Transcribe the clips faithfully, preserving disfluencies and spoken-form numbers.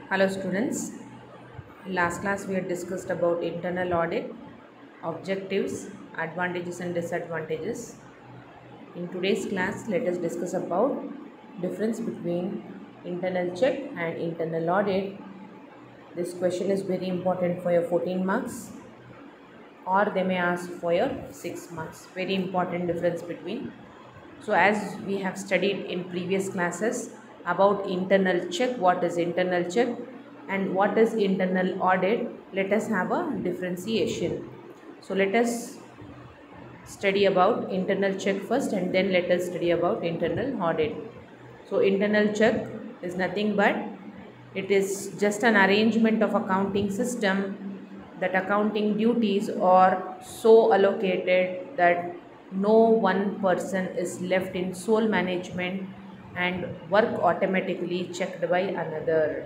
Hello students, last class we had discussed about internal audit, objectives, advantages and disadvantages. In today's class let us discuss about difference between internal check and internal audit. This question is very important for your fourteen marks or they may ask for your six marks. Very important difference between. So as we have studied in previous classes about internal check, what is internal check and what is internal audit, let us have a differentiation. So let us study about internal check first and then let us study about internal audit. So internal check is nothing but it is just an arrangement of accounting system that accounting duties are so allocated that no one person is left in sole management and work automatically checked by another.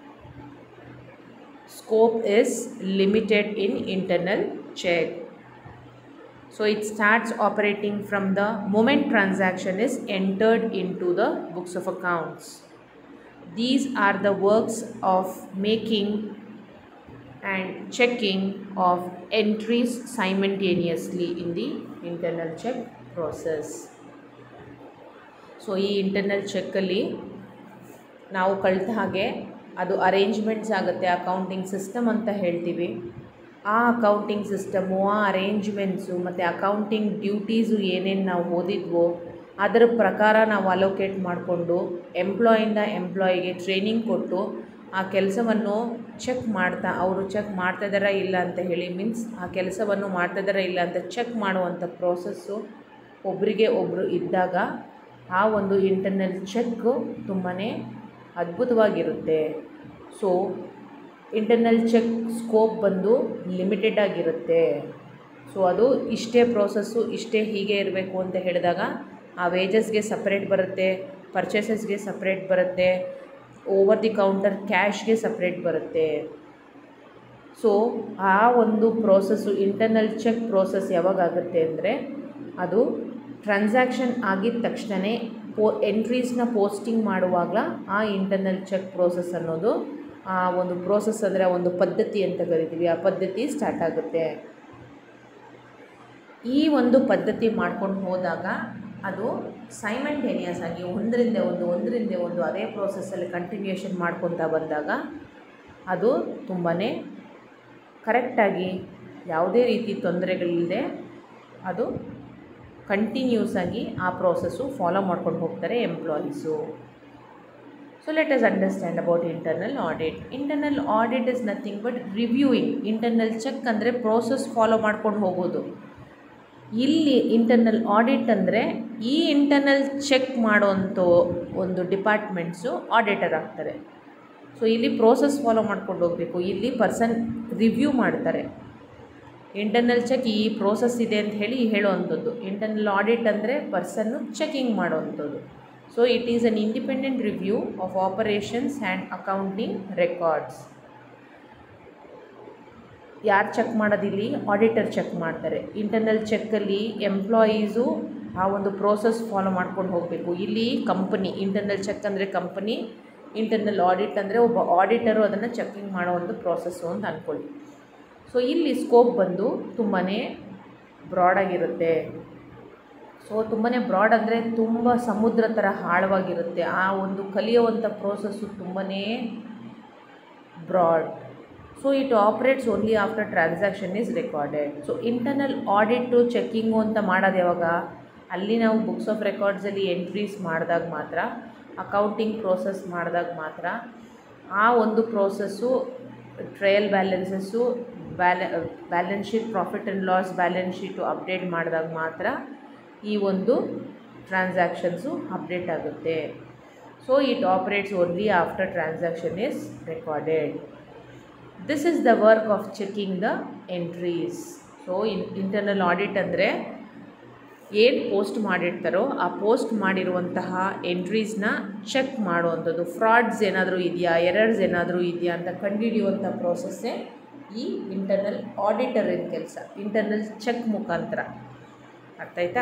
Scope is limited in internal check. So it starts operating from the moment transaction is entered into the books of accounts. These are the works of making and checking of entries simultaneously in the internal check process. So ಈ internal ಚೆಕ್ಕಲ್ಲಿ ನಾವು ಕಲಿತ ಹಾಗೆ ಅದು arrangements ಆಗುತ್ತೆ, accounting system ಅಂತ ಹೇಳ್ತೀವಿ. ಆ ಅಕೌಂಟಿಂಗ್ ಸಿಸ್ಟಮು, ಆ ಅರೇಂಜ್ಮೆಂಟ್ಸು ಮತ್ತು ಅಕೌಂಟಿಂಗ್ ಡ್ಯೂಟೀಸು ಏನೇನು ನಾವು ಓದಿದ್ವೋ ಅದರ ಪ್ರಕಾರ ನಾವು ಅಲೋಕೇಟ್ ಮಾಡಿಕೊಂಡು ಎಂಪ್ಲಾಯಿಂದ ಎಂಪ್ಲಾಯಿಗೆ ಟ್ರೈನಿಂಗ್ ಕೊಟ್ಟು ಆ ಕೆಲಸವನ್ನು ಚೆಕ್ ಮಾಡ್ತಾ ಅವರು ಚೆಕ್ ಮಾಡ್ತಾಯಿದ್ದಾರಾ ಇಲ್ಲ ಅಂತ ಹೇಳಿ ಮೀನ್ಸ್ ಆ ಕೆಲಸವನ್ನು ಮಾಡ್ತಾಯಿದ್ದಾರಾ ಇಲ್ಲ ಅಂತ ಚೆಕ್ ಮಾಡುವಂಥ ಪ್ರೋಸೆಸ್ಸು ಒಬ್ಬರಿಗೆ ಒಬ್ಬರು ಇದ್ದಾಗ ಆ ಒಂದು ಇಂಟರ್ನಲ್ ಚೆಕ್ಕು ತುಂಬಾ ಅದ್ಭುತವಾಗಿರುತ್ತೆ. ಸೊ ಇಂಟರ್ನಲ್ ಚೆಕ್ ಸ್ಕೋಪ್ ಬಂದು ಲಿಮಿಟೆಡ್ ಆಗಿರುತ್ತೆ. ಸೊ ಅದು ಇಷ್ಟೇ ಪ್ರೋಸೆಸ್ಸು ಇಷ್ಟೇ ಹೀಗೆ ಇರಬೇಕು ಅಂತ ಹೇಳಿದಾಗ ಆ ವೇಜಸ್ಗೆ ಸಪ್ರೇಟ್ ಬರುತ್ತೆ, ಪರ್ಚೇಸಸ್ಗೆ ಸಪ್ರೇಟ್ ಬರುತ್ತೆ, ಓವರ್ ದಿ ಕೌಂಟರ್ ಕ್ಯಾಶ್ಗೆ ಸಪ್ರೇಟ್ ಬರುತ್ತೆ. ಸೊ ಆ ಒಂದು ಪ್ರೋಸೆಸ್ಸು ಇಂಟರ್ನಲ್ ಚೆಕ್ ಪ್ರೋಸೆಸ್ ಯಾವಾಗ ಆಗುತ್ತೆ ಅಂದರೆ ಅದು ಟ್ರಾನ್ಸಾಕ್ಷನ್ ಆಗಿದ ತಕ್ಷಣವೇ ಪೋ ಎಂಟ್ರೀಸ್ನ ಪೋಸ್ಟಿಂಗ್ ಮಾಡುವಾಗ ಆ ಇಂಟರ್ನಲ್ ಚೆಕ್ ಪ್ರೋಸೆಸ್ ಅನ್ನೋದು ಆ ಒಂದು ಪ್ರೋಸೆಸ್ ಅಂದರೆ ಆ ಒಂದು ಪದ್ಧತಿ ಅಂತ ಕರಿತೀವಿ, ಆ ಪದ್ಧತಿ ಸ್ಟಾರ್ಟ್ ಆಗುತ್ತೆ. ಈ ಒಂದು ಪದ್ಧತಿ ಮಾಡ್ಕೊಂಡು ಹೋದಾಗ ಅದು ಸೈಮಲ್ಟೇನಿಯಸ್ ಆಗಿ ಒಂದರಿಂದ ಒಂದು ಒಂದರಿಂದ ಒಂದು ಅದೇ ಪ್ರೋಸೆಸ್ಸಲ್ಲಿ ಕಂಟಿನ್ಯೂಷನ್ ಮಾಡ್ಕೊತಾ ಬಂದಾಗ ಅದು ತುಂಬಾ ಕರೆಕ್ಟಾಗಿ ಯಾವುದೇ ರೀತಿ ತೊಂದರೆಗಳಿಲ್ಲದೆ ಅದು ಕಂಟಿನ್ಯೂಸ್ ಆಗಿ ಆ ಪ್ರೋಸೆಸ್ಸು ಫಾಲೋ ಮಾಡ್ಕೊಂಡು ಹೋಗ್ತಾರೆ employees. So let us understand about internal audit. Internal audit is nothing but reviewing. Internal check ಅಂದರೆ ಪ್ರೋಸೆಸ್ ಫಾಲೋ ಮಾಡ್ಕೊಂಡು ಹೋಗೋದು. ಇಲ್ಲಿ ಇಂಟರ್ನಲ್ ಆಡಿಟ್ ಅಂದರೆ ಈ ಇಂಟರ್ನಲ್ ಚೆಕ್ ಮಾಡೋಂಥ ಒಂದು ಡಿಪಾರ್ಟ್ಮೆಂಟ್ಸು ಆಡಿಟರ್ ಆಗ್ತಾರೆ. ಸೊ ಇಲ್ಲಿ ಪ್ರೋಸೆಸ್ ಫಾಲೋ ಮಾಡ್ಕೊಂಡು ಹೋಗಬೇಕು, ಇಲ್ಲಿ ಪರ್ಸನ್ ರಿವ್ಯೂ ಮಾಡ್ತಾರೆ. ಇಂಟರ್ನಲ್ ಚೆಕ್ ಈ ಪ್ರೋಸೆಸ್ ಇದೆ ಅಂತ ಹೇಳಿ ಹೇಳೋವಂಥದ್ದು. ಇಂಟರ್ನಲ್ ಆಡಿಟ್ ಅಂದರೆ ಪರ್ಸನ್ನು ಚೆಕಿಂಗ್ ಮಾಡೋವಂಥದ್ದು. So it is an independent review of operations and accounting records. ಯಾರು ಚೆಕ್ ಮಾಡೋದಿಲ್ಲಿ? ಆಡಿಟರ್ ಚೆಕ್ ಮಾಡ್ತಾರೆ. ಇಂಟರ್ನಲ್ ಚೆಕ್ಕಲ್ಲಿ ಎಂಪ್ಲಾಯೀಸು ಆ ಒಂದು ಪ್ರೋಸೆಸ್ ಫಾಲೋ ಮಾಡ್ಕೊಂಡು ಹೋಗಬೇಕು. ಇಲ್ಲಿ ಕಂಪನಿ ಇಂಟರ್ನಲ್ ಚೆಕ್ ಅಂದರೆ ಕಂಪನಿ, ಇಂಟರ್ನಲ್ ಆಡಿಟ್ ಅಂದರೆ ಒಬ್ಬ ಆಡಿಟರು ಅದನ್ನು ಚೆಕಿಂಗ್ ಮಾಡೋ ಒಂದು ಪ್ರೋಸೆಸ್ಸು ಅಂತ ಅಂದ್ಕೊಳ್ಳಿ. ಸೊ ಇಲ್ಲಿ ಸ್ಕೋಪ್ ಬಂದು ತುಂಬಾ ಬ್ರಾಡಾಗಿರುತ್ತೆ. ಸೊ ತುಂಬಾ ಬ್ರಾಡ್ ಅಂದರೆ ತುಂಬ ಸಮುದ್ರ ಥರ ಆಳವಾಗಿರುತ್ತೆ. ಆ ಒಂದು ಕಲಿಯುವಂಥ ಪ್ರೋಸೆಸ್ಸು ತುಂಬಾ broad. So it operates only after transaction is recorded. So internal audit checking ಅಂತ ಮಾಡೋದು ಯಾವಾಗ? ಅಲ್ಲಿ ನಾವು ಬುಕ್ಸ್ ಆಫ್ ರೆಕಾರ್ಡ್ಸಲ್ಲಿ ಎಂಟ್ರೀಸ್ ಮಾಡಿದಾಗ ಮಾತ್ರ, ಅಕೌಂಟಿಂಗ್ ಪ್ರೋಸೆಸ್ ಮಾಡಿದಾಗ ಮಾತ್ರ, ಆ ಒಂದು process trial balances bal balance sheet, profit and loss balance sheet update ಮಾಡಿದಾಗ ಮಾತ್ರ ಈ ಒಂದು ಟ್ರಾನ್ಸಾಕ್ಷನ್ಸು ಅಪ್ಡೇಟ್ ಆಗುತ್ತೆ. So it operates only after transaction is recorded. This is the work of checking the entries. So in internal audit ಅಂದರೆ ಏನು post ಮಾಡಿರ್ತಾರೋ ಆ post ಮಾಡಿರುವಂತಹ ಎಂಟ್ರೀಸ್ನ check ಮಾಡುವಂಥದ್ದು. ಫ್ರಾಡ್ಸ್ ಏನಾದರೂ ಇದೆಯಾ, ಎರರ್ಸ್ ಏನಾದರೂ ಇದೆಯಾ ಅಂತ ಕಂಡುಹಿಡಿಯುವಂಥ ಪ್ರೋಸೆಸ್ಸೇ ಈ ಇಂಟರ್ನಲ್ ಆಡಿಟರಿನ ಕೆಲಸ, ಇಂಟರ್ನಲ್ ಚೆಕ್ ಮುಖಾಂತರ. ಅರ್ಥ ಆಯ್ತಾ?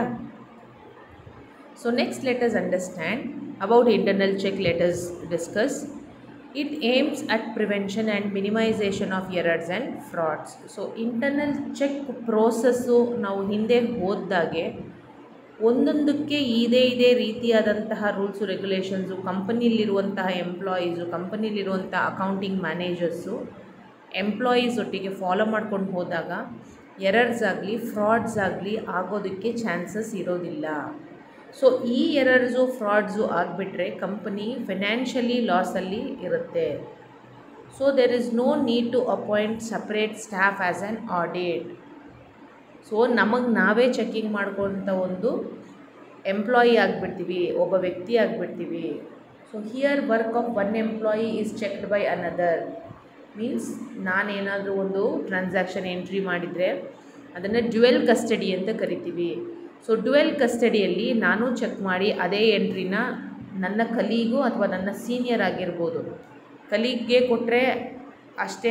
So next let us understand about internal check. Let us discuss It aims at prevention and minimization of errors and frauds. So internal check process ನಾವು ಹಿಂದೆ ಹೋದಾಗೆ ಒಂದೊಂದಕ್ಕೆ ಇದೇ ಇದೇ ರೀತಿಯಾದಂತಹ ರೂಲ್ಸು ರೆಗ್ಯುಲೇಷನ್ಸು, ಕಂಪನಿಲಿರುವಂತಹ ಎಂಪ್ಲಾಯೀಸು, ಕಂಪನಿಲಿರುವಂಥ ಅಕೌಂಟಿಂಗ್ ಮ್ಯಾನೇಜರ್ಸು ಎಂಪ್ಲಾಯೀಸ್ ಒಟ್ಟಿಗೆ ಫಾಲೋ ಮಾಡ್ಕೊಂಡು ಹೋದಾಗ ಎರರ್ಸ್ ಆಗಲಿ ಫ್ರಾಡ್ಸ್ ಆಗಲಿ ಆಗೋದಕ್ಕೆ ಚಾನ್ಸಸ್ ಇರೋದಿಲ್ಲ. ಸೊ ಈ ಎರರ್ಸು ಫ್ರಾಡ್ಸು ಆಗಿಬಿಟ್ರೆ ಕಂಪನಿ ಫಿನಾನ್ಷಿಯಲಿ ಲಾಸಲ್ಲಿ ಇರುತ್ತೆ. So there is no need to appoint separate staff as an audit. So ನಮಗೆ ನಾವೇ ಚೆಕಿಂಗ್ ಮಾಡ್ಕೊಂಥ ಒಂದು ಎಂಪ್ಲಾಯಿ ಆಗಿಬಿಡ್ತೀವಿ, ಒಬ್ಬ ವ್ಯಕ್ತಿ ಆಗಿಬಿಡ್ತೀವಿ. So here work of one employee is checked by another. Means ನಾನೇನಾದರೂ ಒಂದು ಟ್ರಾನ್ಸಾಕ್ಷನ್ ಎಂಟ್ರಿ ಮಾಡಿದರೆ ಅದನ್ನು ಡ್ಯುವೆಲ್ ಕಸ್ಟಡಿ ಅಂತ ಕರಿತೀವಿ. ಸೊ ಡ್ಯುವೆಲ್ ಕಸ್ಟಡಿಯಲ್ಲಿ ನಾನು ಚೆಕ್ ಮಾಡಿ ಅದೇ ಎಂಟ್ರಿನ ನನ್ನ ಕಲೀಗು ಅಥವಾ ನನ್ನ ಸೀನಿಯರ್ ಆಗಿರ್ಬೋದು, ಕಲೀಗ್ಗೆ ಕೊಟ್ಟರೆ ಅಷ್ಟೇ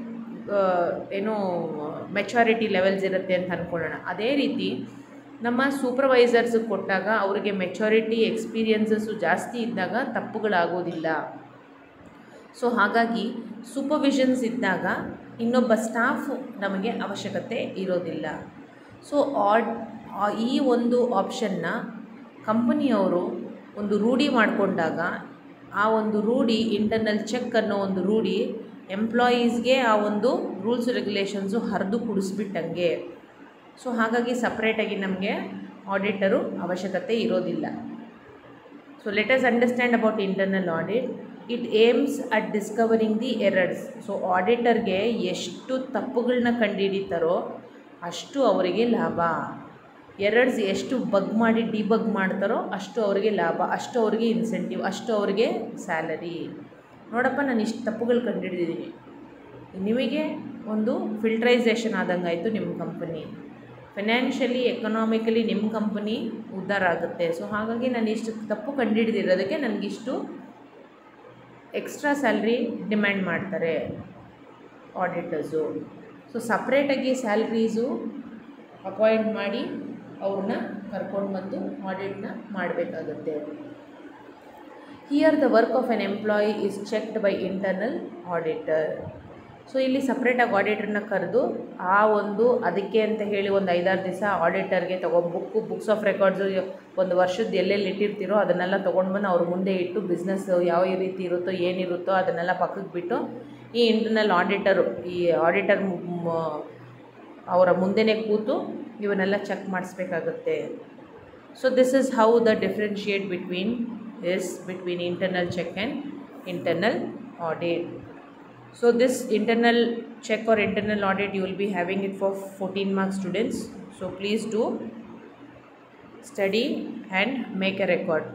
ಏನೋ ಮೆಚುರಿಟಿ ಲೆವೆಲ್ಸ್ ಇರುತ್ತೆ ಅಂತ ಅಂದ್ಕೊಳ್ಳೋಣ. ಅದೇ ರೀತಿ ನಮ್ಮ ಸೂಪರ್ವೈಸರ್ಸ್ಗೆ ಕೊಟ್ಟಾಗ ಅವರಿಗೆ ಮೆಚುರಿಟಿ ಎಕ್ಸ್ಪೀರಿಯನ್ಸಸ್ಸು ಜಾಸ್ತಿ ಇದ್ದಾಗ ತಪ್ಪುಗಳಾಗೋದಿಲ್ಲ. ಸೊ ಹಾಗಾಗಿ ಸೂಪರ್ವಿಷನ್ಸ್ ಇದ್ದಾಗ ಇನ್ನೊಬ್ಬ ಸ್ಟಾಫ್ ನಮಗೆ ಅವಶ್ಯಕತೆ ಇರೋದಿಲ್ಲ. ಸೊ ಆಡ್ ಈ ಒಂದು ಆಪ್ಷನ್ನ ಕಂಪನಿಯವರು ಒಂದು ರೂಢಿ ಮಾಡಿಕೊಂಡಾಗ ಆ ಒಂದು ರೂಢಿ ಇಂಟರ್ನಲ್ ಚೆಕ್ ಅನ್ನೋ ಒಂದು ರೂಢಿ ಎಂಪ್ಲಾಯೀಸ್ಗೆ ಆ ಒಂದು ರೂಲ್ಸ್ ರೆಗ್ಯುಲೇಷನ್ಸು ಹರಿದು ಕುಡಿಸ್ಬಿಟ್ಟಂಗೆ. ಸೊ ಹಾಗಾಗಿ ಸಪ್ರೇಟಾಗಿ ನಮಗೆ ಆಡಿಟರು ಅವಶ್ಯಕತೆ ಇರೋದಿಲ್ಲ. So let us understand about internal audit. It aims at discovering the errors. So ಆಡಿಟರ್ಗೆ ಎಷ್ಟು ತಪ್ಪುಗಳನ್ನ ಕಂಡುಹಿಡಿತಾರೋ ಅಷ್ಟು ಅವರಿಗೆ ಲಾಭ. ಎರರ್ಸ್ ಎಷ್ಟು ಬಗ್ ಮಾಡಿ ಡಿಬಗ್ ಮಾಡ್ತಾರೋ ಅಷ್ಟು ಅವರಿಗೆ ಲಾಭ, ಅಷ್ಟು ಅವರಿಗೆ ಇನ್ಸೆಂಟಿವ್, ಅಷ್ಟು ಅವರಿಗೆ ಸ್ಯಾಲರಿ. ನೋಡಪ್ಪ ನಾನು ಇಷ್ಟು ತಪ್ಪುಗಳು ಕಂಡುಹಿಡಿದಿದ್ದೀನಿ, ನಿಮಗೆ ಒಂದು ಫಿಲ್ಟ್ರೈಸೇಷನ್ ಆದಂಗೆ ಆಯಿತು ನಿಮ್ಮ ಕಂಪನಿ, ಫಿನಾನ್ಷಿಯಲಿ ಎಕನಾಮಿಕಲಿ ನಿಮ್ಮ ಕಂಪನಿ ಉದ್ಧಾರ ಆಗುತ್ತೆ. ಸೊ ಹಾಗಾಗಿ ನಾನು ಇಷ್ಟು ತಪ್ಪು ಕಂಡುಹಿಡಿದಿರೋದಕ್ಕೆ ನನಗಿಷ್ಟು ಎಕ್ಸ್ಟ್ರಾ ಸ್ಯಾಲ್ರಿ ಡಿಮ್ಯಾಂಡ್ ಮಾಡ್ತಾರೆ ಆಡಿಟರ್ಸು. ಸೊ ಸಪ್ರೇಟಾಗಿ ಸ್ಯಾಲ್ರೀಸು ಅಪಾಯಿಂಟ್ ಮಾಡಿ ಅವ್ರನ್ನ ಕರ್ಕೊಂಡು ಬಂದು ಆಡಿಟ್ನ ಮಾಡಬೇಕಾಗುತ್ತೆ. Here the work of an employee is checked by internal auditor. So ಇಲ್ಲಿ ಸಪ್ರೇಟಾಗಿ ಆಡಿಟರ್ನ ಕರೆದು ಆ ಒಂದು ಅದಕ್ಕೆ ಅಂತ ಹೇಳಿ ಒಂದು ಐದಾರು ದಿವಸ ಆಡಿಟರ್ಗೆ ತೊಗೊಂಡು ಬುಕ್ಕು ಬುಕ್ಸ್ ಆಫ್ ರೆಕಾರ್ಡ್ಸು ಒಂದು ವರ್ಷದ ಎಲ್ಲೆಲ್ಲಿ ಇಟ್ಟಿರ್ತೀರೋ ಅದನ್ನೆಲ್ಲ ತೊಗೊಂಡು ಬಂದು ಅವ್ರ ಮುಂದೆ ಇಟ್ಟು ಬಿಸ್ನೆಸ್ ಯಾವ ರೀತಿ ಇರುತ್ತೋ ಏನಿರುತ್ತೋ ಅದನ್ನೆಲ್ಲ ಪಕ್ಕಕ್ಕೆ ಬಿಟ್ಟು ಈ ಇಂಟರ್ನಲ್ ಆಡಿಟರು ಈ ಆಡಿಟರ್ ಅವರ ಮುಂದೆನೇ ಕೂತು ಇವನ್ನೆಲ್ಲ ಚೆಕ್ ಮಾಡಿಸ್ಬೇಕಾಗುತ್ತೆ. So this is how the differentiate between is between internal check and internal audit. So this internal check or internal audit you will be having it for fourteen marks students. So please do study and make a record.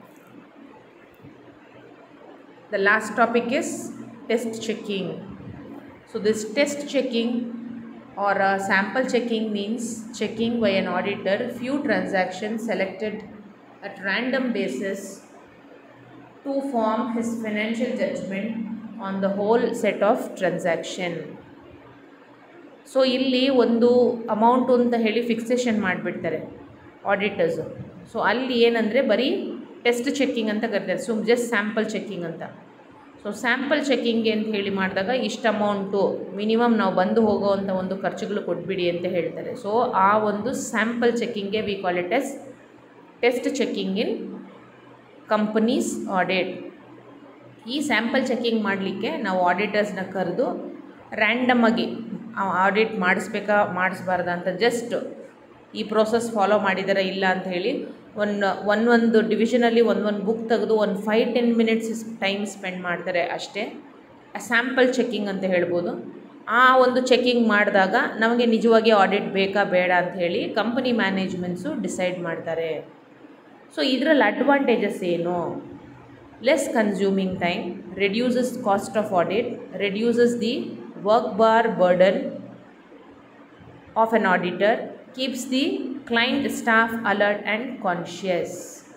The last topic is test checking. So this test checking or uh, sample checking means checking by an auditor few transactions selected at random basis to form his financial judgment on the whole set of transaction. So ಇಲ್ಲಿ ಒಂದು amount ಅಂತ ಹೇಳಿ fixation ಮಾಡಿಬಿಡ್ತಾರೆ ಆಡಿಟರ್ಸು. So ಅಲ್ಲಿ ಏನಂದರೆ ಬರೀ test checking ಅಂತ ಕರೀತಾರೆ, ಸೊ ಜಸ್ಟ್ ಸ್ಯಾಂಪಲ್ ಚೆಕ್ಕಿಂಗ್ ಅಂತ. ಸೊ ಸ್ಯಾಂಪಲ್ ಚೆಕ್ಕಿಂಗ್ ಅಂತ ಹೇಳಿ ಮಾಡಿದಾಗ ಇಷ್ಟು ಅಮೌಂಟು ಮಿನಿಮಮ್ ನಾವು ಬಂದು ಹೋಗೋವಂಥ ಒಂದು ಖರ್ಚುಗಳು ಕೊಟ್ಬಿಡಿ ಅಂತ ಹೇಳ್ತಾರೆ. ಸೊ ಆ ಒಂದು ಸ್ಯಾಂಪಲ್ ಚೆಕ್ಕಿಂಗ್ಗೆ we call it as test checking in companies audit. ಈ ಸ್ಯಾಂಪಲ್ ಚೆಕ್ಕಿಂಗ್ ಮಾಡಲಿಕ್ಕೆ ನಾವು ಆಡಿಟರ್ಸ್ನ ಕರೆದು ರ್ಯಾಂಡಮಾಗಿ ಆಡಿಟ್ ಮಾಡಿಸ್ಬೇಕಾ ಮಾಡಿಸ್ಬಾರ್ದ ಅಂತ ಜಸ್ಟ್ ಈ ಪ್ರೋಸೆಸ್ ಫಾಲೋ ಮಾಡಿದಾರ ಇಲ್ಲ ಅಂತ ಹೇಳಿ ಒಂದು ಒಂದೊಂದು ಡಿವಿಷನಲ್ಲಿ ಒಂದೊಂದು ಬುಕ್ ತೆಗೆದು ಒಂದು five ten minutes time spend ಮಾಡ್ತಾರೆ ಅಷ್ಟೇ. ಆ ಸ್ಯಾಂಪಲ್ ಚೆಕ್ಕಿಂಗ್ ಅಂತ ಹೇಳ್ಬೋದು. ಆ ಒಂದು ಚೆಕ್ಕಿಂಗ್ ಮಾಡಿದಾಗ ನಮಗೆ ನಿಜವಾಗಿ ಆಡಿಟ್ ಬೇಕಾ ಬೇಡ ಅಂತ ಹೇಳಿ ಕಂಪನಿ ಮ್ಯಾನೇಜ್ಮೆಂಟ್ಸು ಡಿಸೈಡ್ ಮಾಡ್ತಾರೆ. ಸೊ ಇದರಲ್ಲಿ ಅಡ್ವಾಂಟೇಜಸ್ ಏನು? Less consuming time, reduces cost of audit, reduces the work bar burden of an auditor, keeps the client staff alert and conscious.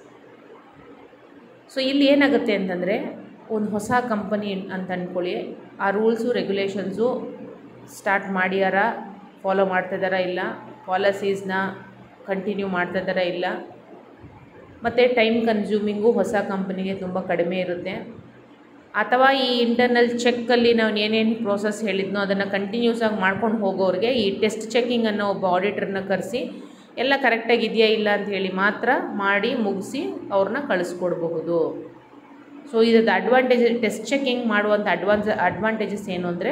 So ಇಲ್ಲಿ ಏನಾಗುತ್ತೆ ಅಂತಂದರೆ ಒಂದು ಹೊಸ ಕಂಪನಿ ಅಂತ ಅಂದ್ಕೊಳ್ಳಿ, ಆ ರೂಲ್ಸು ರೆಗ್ಯುಲೇಷನ್ಸು ಸ್ಟಾರ್ಟ್ ಮಾಡ್ಯಾರ, ಫಾಲೋ ಮಾಡ್ತಿದ್ದಾರಾ ಇಲ್ಲ, ಪಾಲಿಸೀಸ್ನ ಕಂಟಿನ್ಯೂ ಮಾಡ್ತಿದ್ದಾರಾ ಇಲ್ಲ, ಮತ್ತು ಟೈಮ್ ಕನ್ಸ್ಯೂಮಿಂಗು ಹೊಸ ಕಂಪನಿಗೆ ತುಂಬ ಕಡಿಮೆ ಇರುತ್ತೆ. ಅಥವಾ ಈ ಇಂಟರ್ನಲ್ ಚೆಕ್ಕಲ್ಲಿ ನಾವು ಏನೇನು ಪ್ರೋಸೆಸ್ ಹೇಳಿದ್ನೋ ಅದನ್ನು ಕಂಟಿನ್ಯೂಸ್ ಆಗಿ ಮಾಡ್ಕೊಂಡು ಹೋಗೋರಿಗೆ ಈ ಟೆಸ್ಟ್ ಚೆಕಿಂಗ್ ಅನ್ನೋ ಒಬ್ಬ ಆಡಿಟರ್ನ ಕರೆಸಿ ಎಲ್ಲ ಕರೆಕ್ಟಾಗಿ ಇದೆಯಾ ಇಲ್ಲ ಅಂತ ಹೇಳಿ ಮಾತ್ರ ಮಾಡಿ ಮುಗಿಸಿ ಅವ್ರನ್ನ ಕಳಿಸ್ಕೊಡ್ಬಹುದು. ಸೊ ಇದ್ರದ್ದು ಅಡ್ವಾಂಟೇಜ್, ಟೆಸ್ಟ್ ಚೆಕಿಂಗ್ ಮಾಡುವಂಥ ಅಡ್ವಾನ್ಸ್ ಅಡ್ವಾಂಟೇಜಸ್ ಏನು ಅಂದರೆ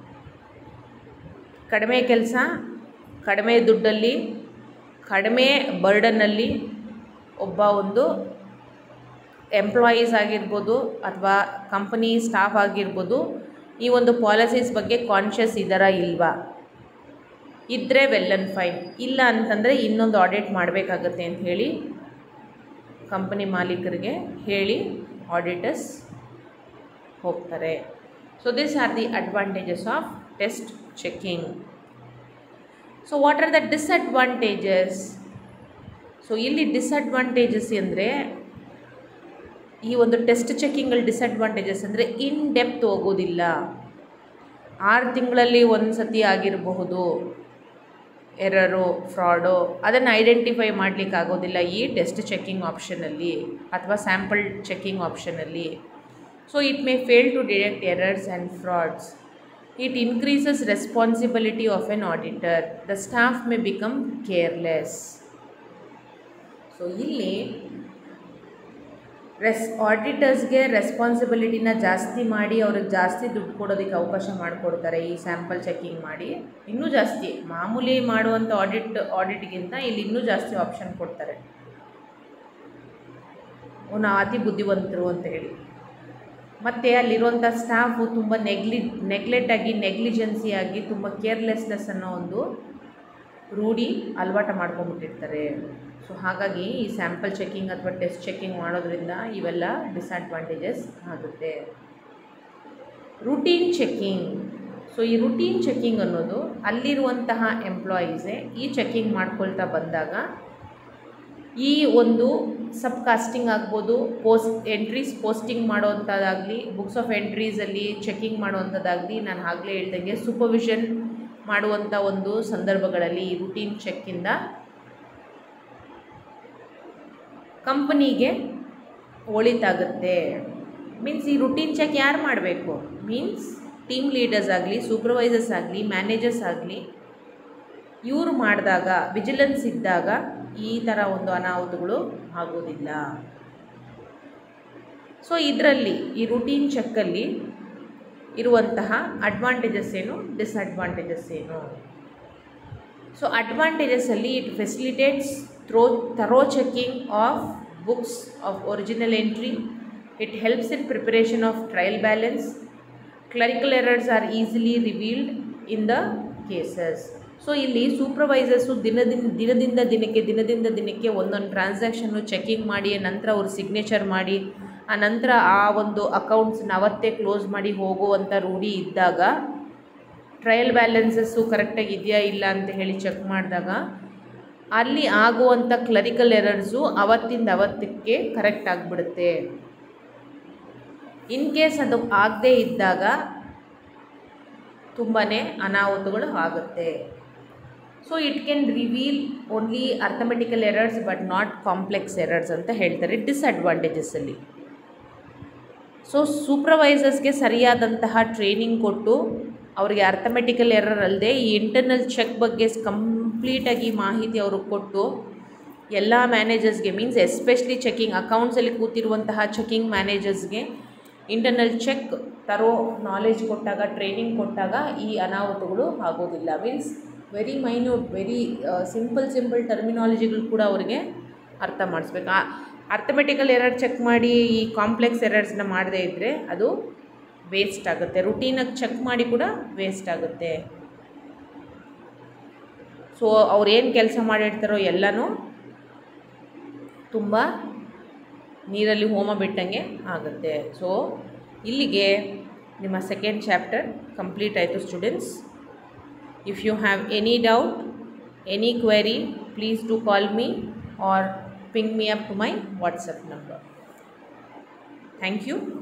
ಕಡಿಮೆ ಕೆಲಸ, ಕಡಿಮೆ ದುಡ್ಡಲ್ಲಿ, ಕಡಿಮೆ ಬರ್ಡನ್ನಲ್ಲಿ ಒಬ್ಬ ಒಂದು ಎಂಪ್ಲಾಯೀಸ್ ಆಗಿರ್ಬೋದು ಅಥವಾ ಕಂಪನಿ ಸ್ಟಾಫ್ ಆಗಿರ್ಬೋದು ಈ ಒಂದು ಪಾಲಿಸೀಸ್ ಬಗ್ಗೆ ಕಾನ್ಷಿಯಸ್ ಇದ್ದಾರಾ ಇಲ್ವಾ, ಇದ್ದರೆ ವೆಲ್ ಆ್ಯಂಡ್ ಫೈನ್, ಇಲ್ಲ ಅಂತಂದರೆ ಇನ್ನೊಂದು ಆಡಿಟ್ ಮಾಡಬೇಕಾಗತ್ತೆ ಅಂತ ಹೇಳಿ ಕಂಪನಿ ಮಾಲೀಕರಿಗೆ ಹೇಳಿ ಆಡಿಟರ್ಸ್ ಹೋಗ್ತಾರೆ. So this are the advantages of test checking. So what are the disadvantages? So ಇಲ್ಲಿ ಡಿಸ್ಅಡ್ವಾಂಟೇಜಸ್ ಅಂದರೆ ಈ ಒಂದು ಟೆಸ್ಟ್ ಚೆಕಿಂಗಲ್ಲಿ ಡಿಸ್ಅಡ್ವಾಂಟೇಜಸ್ ಅಂದರೆ ಇನ್ ಡೆಪ್ತ್ ಹೋಗೋದಿಲ್ಲ. ಆರು ತಿಂಗಳಲ್ಲಿ ಒಂದು ಸತಿ ಆಗಿರಬಹುದು ಎರರು, ಫ್ರಾಡು, ಅದನ್ನು ಐಡೆಂಟಿಫೈ ಮಾಡಲಿಕ್ಕೆ ಆಗೋದಿಲ್ಲ ಈ ಟೆಸ್ಟ್ ಚೆಕಿಂಗ್ ಆಪ್ಷನಲ್ಲಿ ಅಥವಾ ಸ್ಯಾಂಪಲ್ ಚೆಕಿಂಗ್ ಆಪ್ಷನಲ್ಲಿ. So it may fail to detect errors and frauds. It increases responsibility of an auditor. The staff may become careless. So ಇಲ್ಲಿ ರೆಸ್ ಆಡಿಟರ್ಸ್ಗೆ ರೆಸ್ಪಾನ್ಸಿಬಿಲಿಟಿನ ಜಾಸ್ತಿ ಮಾಡಿ ಅವ್ರಿಗೆ ಜಾಸ್ತಿ ದುಡ್ಡು ಕೊಡೋದಕ್ಕೆ ಅವಕಾಶ ಮಾಡಿಕೊಡ್ತಾರೆ ಈ ಸ್ಯಾಂಪಲ್ ಚೆಕಿಂಗ್ ಮಾಡಿ. ಇನ್ನೂ ಜಾಸ್ತಿ ಮಾಮೂಲಿ ಮಾಡುವಂಥ ಆಡಿಟ್ ಆಡಿಟ್ಗಿಂತ ಇಲ್ಲಿ ಇನ್ನೂ ಜಾಸ್ತಿ ಆಪ್ಷನ್ ಕೊಡ್ತಾರೆ, ನಾವು ಅತಿ ಬುದ್ಧಿವಂತರು ಅಂತ ಹೇಳಿ. ಮತ್ತು ಅಲ್ಲಿರುವಂಥ ಸ್ಟಾಫು ತುಂಬ ನೆಗ್ಲಿ ನೆಗ್ಲೆಕ್ಟಾಗಿ ನೆಗ್ಲಿಜೆನ್ಸಿಯಾಗಿ ತುಂಬ ಕೇರ್ಲೆಸ್ನೆಸ್ ಅನ್ನೋ ಒಂದು ರೂಢಿ ಅಲವಾಟ ಮಾಡ್ಕೊಂಡ್ಬಿಟ್ಟಿರ್ತಾರೆ. ಸೊ ಹಾಗಾಗಿ ಈ ಸ್ಯಾಂಪಲ್ ಚೆಕಿಂಗ್ ಅಥವಾ ಟೆಸ್ಟ್ ಚೆಕಿಂಗ್ ಮಾಡೋದ್ರಿಂದ ಇವೆಲ್ಲ ಡಿಸ್ಅಡ್ವಾಂಟೇಜಸ್ ಆಗುತ್ತೆ. Routine checking. ಸೊ ಈ ರೂಟೀನ್ ಚೆಕಿಂಗ್ ಅನ್ನೋದು ಅಲ್ಲಿರುವಂತಹ ಎಂಪ್ಲಾಯೀಸೇ ಈ ಚೆಕಿಂಗ್ ಮಾಡ್ಕೊಳ್ತಾ ಬಂದಾಗ ಈ ಒಂದು ಸಬ್ ಕಾಸ್ಟಿಂಗ್ ಆಗ್ಬೋದು, ಪೋಸ್ಟ್ ಎಂಟ್ರೀಸ್ ಪೋಸ್ಟಿಂಗ್ ಮಾಡೋವಂಥದ್ದಾಗಲಿ, ಬುಕ್ಸ್ ಆಫ್ ಎಂಟ್ರೀಸಲ್ಲಿ ಚೆಕಿಂಗ್ ಮಾಡೋವಂಥದ್ದಾಗಲಿ, ನಾನು ಆಗಲೇ ಹೇಳ್ದಂಗೆ ಸೂಪರ್ವಿಷನ್ ಮಾಡುವಂಥ ಒಂದು ಸಂದರ್ಭಗಳಲ್ಲಿ ಈ ರೂಟೀನ್ ಚೆಕ್ಕಿಂದ ಕಂಪನಿಗೆ ಒಳಿತಾಗುತ್ತೆ. ಮೀನ್ಸ್ ಈ ರೂಟೀನ್ ಚೆಕ್ ಯಾರು ಮಾಡಬೇಕು? ಮೀನ್ಸ್ ಟೀಮ್ ಲೀಡರ್ಸ್ ಆಗಲಿ, ಸೂಪರ್ವೈಸರ್ಸ್ ಆಗಲಿ, ಮ್ಯಾನೇಜರ್ಸ್ ಆಗಲಿ, ಇವರು ಮಾಡಿದಾಗ, ವಿಜಿಲೆನ್ಸ್ ಇದ್ದಾಗ ಈ ಥರ ಒಂದು ಅನಾಹುತಗಳು ಆಗೋದಿಲ್ಲ. ಸೊ ಇದರಲ್ಲಿ ಈ ರೂಟೀನ್ ಚೆಕ್ಕಲ್ಲಿ ಇರುವಂತಹ ಅಡ್ವಾಂಟೇಜಸ್ ಏನು, ಡಿಸ್ಅಡ್ವಾಂಟೇಜಸ್ ಏನು? ಸೊ ಅಡ್ವಾಂಟೇಜಸಲ್ಲಿ it facilitates throw thorough checking of books of original entry. It helps in preparation of trial balance. Clerical errors are easily revealed in the cases. So ಇಲ್ಲಿ supervisors ದಿನದಿಂದ ದಿನದಿಂದ ದಿನಕ್ಕೆ ದಿನದಿಂದ ದಿನಕ್ಕೆ ಒಂದೊಂದು ಟ್ರಾನ್ಸಾಕ್ಷನ್ನು ಚೆಕಿಂಗ್ ಮಾಡಿ ನಂತರ ಅವರು ಸಿಗ್ನೇಚರ್ ಮಾಡಿ ಆ ನಂತರ ಆ ಒಂದು ಅಕೌಂಟ್ಸ್ನ ಅವತ್ತೇ ಕ್ಲೋಸ್ ಮಾಡಿ ಹೋಗುವಂಥ ರೂಢಿ ಇದ್ದಾಗ, ಟ್ರಯಲ್ ಬ್ಯಾಲೆನ್ಸಸ್ಸು ಕರೆಕ್ಟಾಗಿ ಇದೆಯಾ ಇಲ್ಲ ಅಂತ ಹೇಳಿ ಚೆಕ್ ಮಾಡಿದಾಗ ಅಲ್ಲಿ ಆಗುವಂಥ ಕ್ಲರಿಕಲ್ ಎರರ್ಸು ಅವತ್ತಿಂದ ಅವತ್ತಕ್ಕೆ ಕರೆಕ್ಟ್ ಆಗಿಬಿಡುತ್ತೆ. ಇನ್ ಕೇಸ್ ಅದು ಆಗದೇ ಇದ್ದಾಗ ತುಂಬಾ ಅನಾಹುತಗಳು ಆಗುತ್ತೆ. So it can reveal only arithmetical errors but not complex errors ಅಂತ ಹೇಳ್ತಾರೆ ಡಿಸ್ಅಡ್ವಾಂಟೇಜಸ್ಸಲ್ಲಿ. ಸೊ ಸೂಪರ್ವೈಸರ್ಸ್ಗೆ ಸರಿಯಾದಂತಹ ಟ್ರೈನಿಂಗ್ ಕೊಟ್ಟು ಅವರಿಗೆ ಅರ್ಥಮೆಟಿಕಲ್ ಎರರ್ ಅಲ್ಲದೆ ಈ ಇಂಟರ್ನಲ್ ಚೆಕ್ ಬಗ್ಗೆ ಕಂಪ್ಲೀಟಾಗಿ ಮಾಹಿತಿ ಅವ್ರಿಗೆ ಕೊಟ್ಟು ಎಲ್ಲ ಮ್ಯಾನೇಜರ್ಸ್ಗೆ, ಮೀನ್ಸ್ ಎಸ್ಪೆಷಲಿ ಚೆಕಿಂಗ್ ಅಕೌಂಟ್ಸಲ್ಲಿ ಕೂತಿರುವಂತಹ ಚೆಕಿಂಗ್ ಮ್ಯಾನೇಜರ್ಸ್ಗೆ ಇಂಟರ್ನಲ್ ಚೆಕ್ ತರೋ ನಾಲೆಜ್ ಕೊಟ್ಟಾಗ, ಟ್ರೈನಿಂಗ್ ಕೊಟ್ಟಾಗ ಈ ಅನಾಹುತಗಳು ಆಗೋದಿಲ್ಲ. Means very minute, very simple simple ಟರ್ಮಿನಾಲಜಿಗಳು ಕೂಡ ಅವರಿಗೆ ಅರ್ಥ ಮಾಡಿಸ್ಬೇಕು. ಅರ್ಥಮೆಟಿಕಲ್ ಎರರ್ ಚೆಕ್ ಮಾಡಿ ಈ ಕಾಂಪ್ಲೆಕ್ಸ್ ಎರರ್ಸ್ನ ಮಾಡದೇ ಇದ್ದರೆ ಅದು ವೇಸ್ಟ್ ಆಗುತ್ತೆ. ರುಟೀನಾಗಿ ಚೆಕ್ ಮಾಡಿ ಕೂಡ ವೇಸ್ಟ್ ಆಗುತ್ತೆ. ಸೊ ಅವ್ರೇನು ಕೆಲಸ ಮಾಡಿರ್ತಾರೋ ಎಲ್ಲನೂ ತುಂಬ ನೀರಲ್ಲಿ ಹೋಮ ಬಿಟ್ಟಂಗೆ ಆಗುತ್ತೆ. ಸೊ ಇಲ್ಲಿಗೆ ನಿಮ್ಮ ಸೆಕೆಂಡ್ ಚಾಪ್ಟರ್ ಕಂಪ್ಲೀಟ್ ಆಯಿತು students. If you have any doubt, any query, please to call me or ping me up to my WhatsApp number. Thank you.